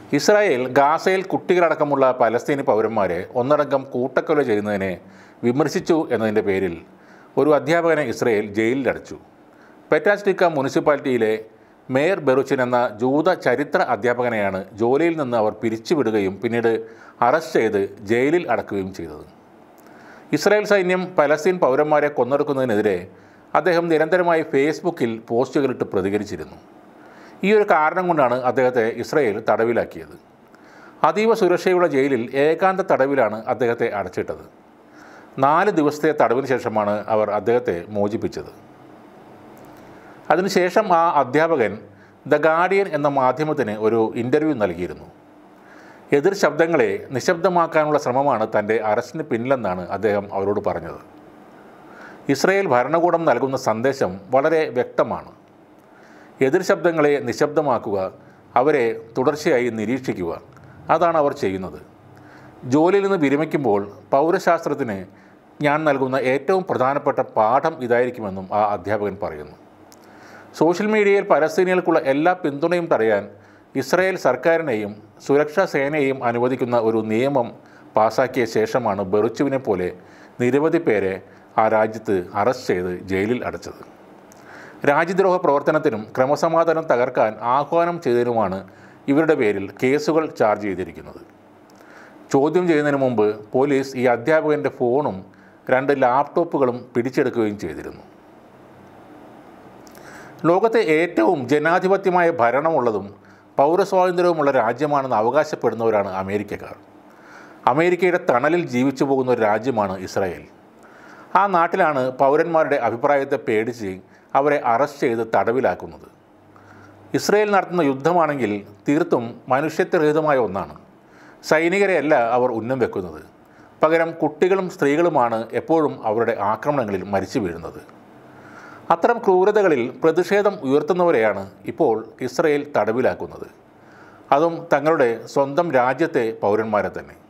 Israel ഗാസയിൽ കുട്ടികളടക്കമുള്ള പലസ്തീനി പൗരന്മാരെ ഒന്നടങ്കം കൂട്ടക്കൊല ചെയ്യുന്നതിനെ വിമർശിച്ചു എന്നതിൻ്റെ പേരിൽ ഒരു അധ്യാപകനെ ഇസ്രായേൽ ജയിലിലടച്ചു. പെറ്റാസ്റ്റിക്ക മുനിസിപ്പാലിറ്റിയിലെ മേയർ ബെറുച്ചിൻ എന്ന ജൂത ചരിത്ര അധ്യാപകനെയാണ് ജോലിയിൽ നിന്ന് അവർ പിരിച്ചുവിടുകയും പിന്നീട് അറസ്റ്റ് ചെയ്ത് ജയിലിൽ അടക്കുകയും ചെയ്തത്. ഇസ്രായേൽ സൈന്യം പലസ്തീൻ പൗരന്മാരെ കൊന്നൊടുക്കുന്നതിനെതിരെ അദ്ദേഹം നിരന്തരമായി ഫേസ്ബുക്കിൽ പോസ്റ്റുകളിട്ട് പ്രതികരിച്ചിരുന്നു. ഈ ഒരു കാരണം കൊണ്ടാണ് അദ്ദേഹത്തെ ഇസ്രായേൽ തടവിലാക്കിയത്. അതീവ സുരക്ഷയുള്ള ജയിലിൽ ഏകാന്ത തടവിലാണ് അദ്ദേഹത്തെ അടച്ചിട്ടത്. 4 ദിവസത്തെ തടവിന് ശേഷമാണ് അവർ അദ്ദേഹത്തെ മോചിപ്പിച്ചത്. അതിനുശേഷം ആ അധ്യാപകൻ ദ ഗാർഡിയൻ എന്ന മാധ്യമത്തിന് ഒരു ഇൻ്റർവ്യൂ നൽകിയിരുന്നു. എതിർ ശബ്ദങ്ങളെ നിശബ്ദമാക്കാനുള്ള ശ്രമമാണ് തൻ്റെ അറസ്റ്റിന് പിന്നിലെന്നാണ് അദ്ദേഹം അവരോട് പറഞ്ഞത്. ഇസ്രായേൽ ഭരണകൂടം നൽകുന്ന സന്ദേശം വളരെ വ്യക്തമാണ്. എതിർ ശബ്ദങ്ങളെ നിശബ്ദമാക്കുക, അവരെ തുടർച്ചയായി നിരീക്ഷിക്കുക, അതാണ് അവർ ചെയ്യുന്നത്. ജോലിയിൽ നിന്ന് വിരമിക്കുമ്പോൾ പൗരശാസ്ത്രത്തിന് ഞാൻ നൽകുന്ന ഏറ്റവും പ്രധാനപ്പെട്ട പാഠം ഇതായിരിക്കുമെന്നും ആ അധ്യാപകൻ പറയുന്നു. സോഷ്യൽ മീഡിയയിൽ പലസ്തീനികൾക്കുള്ള എല്ലാ പിന്തുണയും തടയാൻ ഇസ്രായേൽ സർക്കാരിനെയും സുരക്ഷാ സേനയെയും അനുവദിക്കുന്ന ഒരു നിയമം പാസാക്കിയ ശേഷമാണ് ബെറുച്ചുവിനെ പോലെ നിരവധി പേരെ ആ രാജ്യത്ത് അറസ്റ്റ് ചെയ്ത് ജയിലിൽ അടച്ചത്. രാജ്യദ്രോഹ പ്രവർത്തനത്തിനും ക്രമസമാധാനം തകർക്കാൻ ആഹ്വാനം ചെയ്തതിനുമാണ് ഇവരുടെ പേരിൽ കേസുകൾ ചാർജ് ചെയ്തിരിക്കുന്നത്. ചോദ്യം ചെയ്യുന്നതിന് മുമ്പ് പോലീസ് ഈ അധ്യാപകൻ്റെ ഫോണും 2 ലാപ്ടോപ്പുകളും പിടിച്ചെടുക്കുകയും ചെയ്തിരുന്നു. ലോകത്തെ ഏറ്റവും ജനാധിപത്യമായ ഭരണമുള്ളതും പൗരസ്വാതന്ത്ര്യവുമുള്ള രാജ്യമാണെന്ന് അവകാശപ്പെടുന്നവരാണ് അമേരിക്കക്കാർ. അമേരിക്കയുടെ തണലിൽ ജീവിച്ചു പോകുന്ന ഒരു രാജ്യമാണ് ഇസ്രായേൽ. ആ നാട്ടിലാണ് പൗരന്മാരുടെ അഭിപ്രായത്തെ പേടിച്ച് അവരെ അറസ്റ്റ് ചെയ്ത് തടവിലാക്കുന്നത്. ഇസ്രായേൽ നടത്തുന്ന യുദ്ധമാണെങ്കിൽ തീർത്തും മനുഷ്യത്വരഹിതമായ ഒന്നാണ്. സൈനികരെയല്ല അവർ ഉന്നം വെക്കുന്നത്. പകരം കുട്ടികളും സ്ത്രീകളുമാണ് എപ്പോഴും അവരുടെ ആക്രമണങ്ങളിൽ മരിച്ചു വീഴുന്നത്. അത്തരം ക്രൂരതകളിൽ പ്രതിഷേധം ഉയർത്തുന്നവരെയാണ് ഇപ്പോൾ ഇസ്രായേൽ തടവിലാക്കുന്നത്. അതും തങ്ങളുടെ സ്വന്തം രാജ്യത്തെ പൗരന്മാരെ തന്നെ.